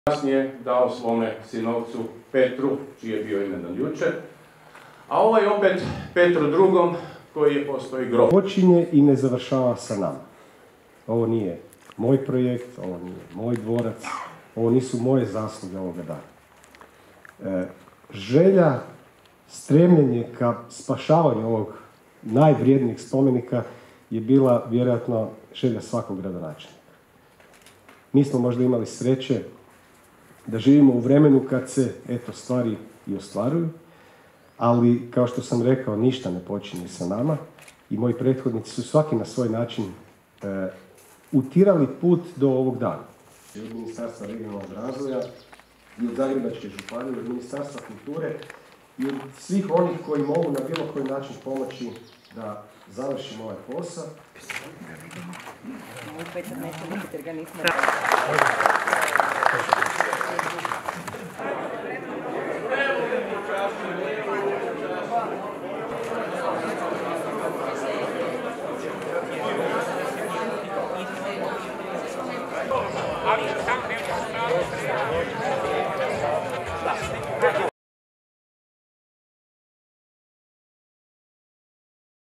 kasnije dao svome sinovcu Petru, čiji je bio imendan jučer, a ovaj opet Petru II, koji je postoji grob. Počinje i ne završava sa nama. Ovo nije moj projekt, ovo nije moj dvorac, ovo nisu moje zasluge ovoga dana. Želja, stremljenje ka spašavanju ovog najvrijednijeg spomenika je bila vjerojatno želja svakog gradonačelnika. Mi smo možda imali sreće da živimo u vremenu kad se, eto, stvari i ostvaruju, ali, kao što sam rekao, ništa ne počinje sa nama i moji prethodnici su svaki na svoj način utirali put do ovog dana. Od Ministarstva regionalnog razvoja i od Zagrebačke županije, od Ministarstva kulture i od svih onih koji mogu na bilo koji način pomoći da završimo ovaj posao. Ali